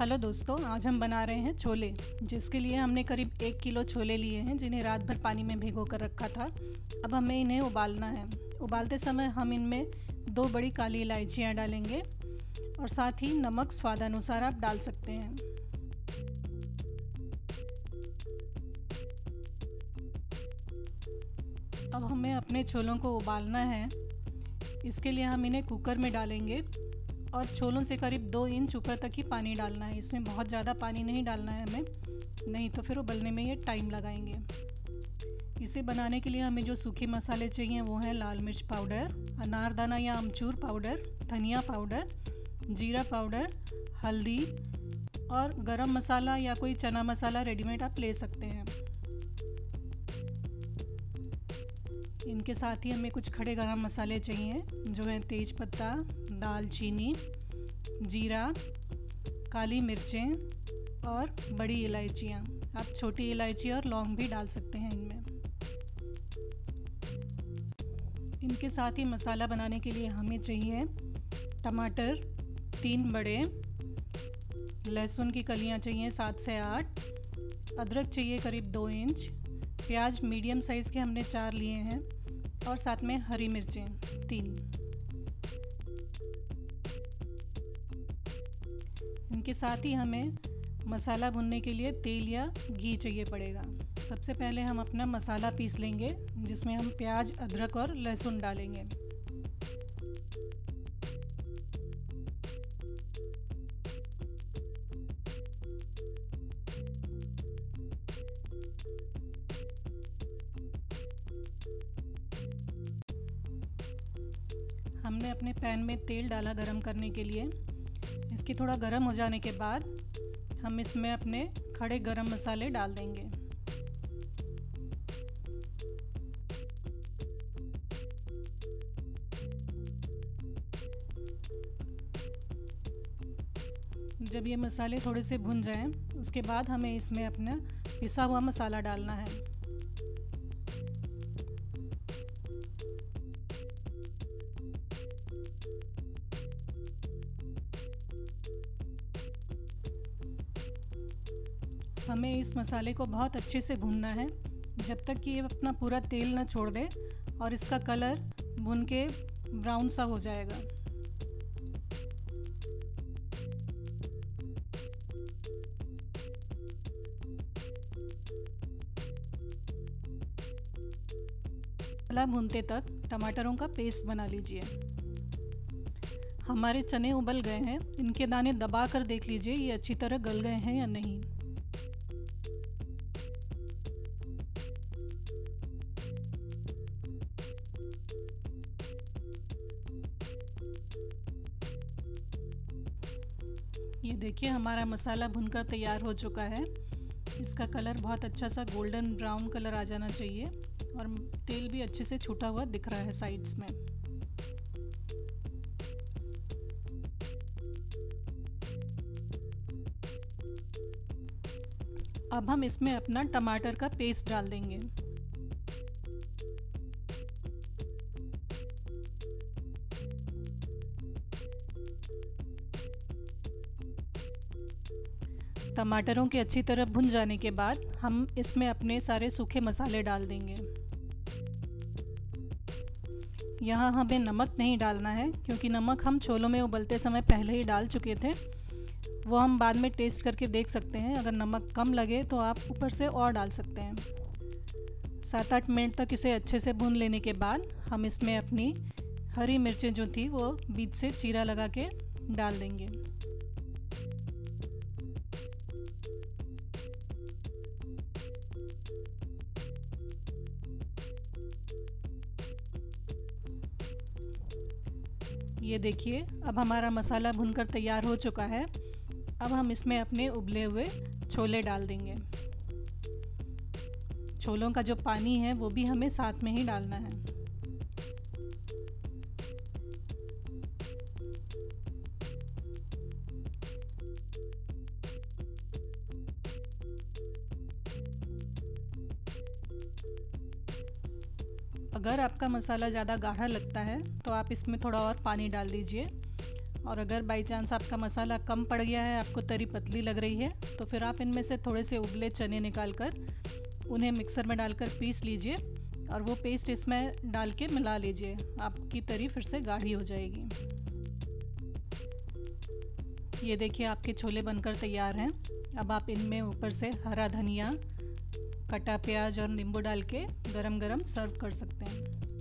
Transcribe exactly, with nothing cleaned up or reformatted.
Hello दोस्तों, आज हम बना रहे हैं छोले, जिसके लिए हमने करीब एक किलो छोले लिए हैं जिन्हें रात भर पानी में भिगो कर रखा था। अब हमें इन्हें उबालना है। उबालते समय हम इनमें दो बड़ी काली इलायचियाँ डालेंगे और साथ ही नमक स्वादानुसार आप डाल सकते हैं। अब हमें अपने छोलों को उबालना है। इसके लिए हम इन्हें कुकर में डालेंगे और छोलों से करीब दो इंच ऊपर तक ही पानी डालना है। इसमें बहुत ज़्यादा पानी नहीं डालना है हमें, नहीं तो फिर उबलने में ये टाइम लगाएंगे। इसे बनाने के लिए हमें जो सूखे मसाले चाहिए वो हैं लाल मिर्च पाउडर, अनारदाना या अमचूर पाउडर, धनिया पाउडर, जीरा पाउडर, हल्दी और गरम मसाला या कोई चना मसाला रेडीमेड आप ले सकते हैं। इनके साथ ही हमें कुछ खड़े गरम मसाले चाहिए जो हैं तेज पत्ता, दालचीनी, जीरा, काली मिर्चें और बड़ी इलायचियाँ। आप छोटी इलायची और लौंग भी डाल सकते हैं इनमें। इनके साथ ही मसाला बनाने के लिए हमें चाहिए टमाटर तीन बड़े, लहसुन की कलियाँ चाहिए सात से आठ, अदरक चाहिए करीब दो इंच, प्याज मीडियम साइज़ के हमने चार लिए हैं और साथ में हरी मिर्चें तीन। इनके साथ ही हमें मसाला भुनने के लिए तेल या घी चाहिए पड़ेगा। सबसे पहले हम अपना मसाला पीस लेंगे जिसमें हम प्याज, अदरक और लहसुन डालेंगे। हमने अपने पैन में तेल डाला गरम करने के लिए। इसके थोड़ा गरम हो जाने के बाद हम इसमें अपने खड़े गरम मसाले डाल देंगे। जब ये मसाले थोड़े से भुन जाएं, उसके बाद हमें इसमें अपना पिसा हुआ मसाला डालना है। हमें इस मसाले को बहुत अच्छे से भूनना है जब तक कि ये अपना पूरा तेल ना छोड़ दे और इसका कलर भुन के ब्राउन सा हो जाएगा। मसाला भूनते तक टमाटरों का पेस्ट बना लीजिए। हमारे चने उबल गए हैं। इनके दाने दबा कर देख लीजिए ये अच्छी तरह गल गए हैं या नहीं। ये देखिए हमारा मसाला भुनकर तैयार हो चुका है। इसका कलर बहुत अच्छा सा गोल्डन ब्राउन कलर आ जाना चाहिए और तेल भी अच्छे से छूटा हुआ दिख रहा है साइड्स में। अब हम इसमें अपना टमाटर का पेस्ट डाल देंगे। टमाटरों के अच्छी तरह भुन जाने के बाद हम इसमें अपने सारे सूखे मसाले डाल देंगे। यहाँ हमें नमक नहीं डालना है क्योंकि नमक हम छोलों में उबलते समय पहले ही डाल चुके थे। वो हम बाद में टेस्ट करके देख सकते हैं। अगर नमक कम लगे तो आप ऊपर से और डाल सकते हैं। सात आठ मिनट तक इसे अच्छे से भून लेने के बाद हम इसमें अपनी हरी मिर्चें जो थी वो बीच से चीरा लगा के डाल देंगे। ये देखिए अब हमारा मसाला भुनकर तैयार हो चुका है। अब हम इसमें अपने उबले हुए छोले डाल देंगे। छोलों का जो पानी है वो भी हमें साथ में ही डालना है। अगर आपका मसाला ज़्यादा गाढ़ा लगता है तो आप इसमें थोड़ा और पानी डाल दीजिए और अगर बाई चांस आपका मसाला कम पड़ गया है, आपको तरी पतली लग रही है, तो फिर आप इनमें से थोड़े से उबले चने निकाल कर उन्हें मिक्सर में डालकर पीस लीजिए और वो पेस्ट इसमें डाल के मिला लीजिए। आपकी तरी फिर से गाढ़ी हो जाएगी। ये देखिए आपके छोले बनकर तैयार हैं। अब आप इनमें ऊपर से हरा धनिया, कटा प्याज और नींबू डाल के गरम गरम सर्व कर सकते हैं।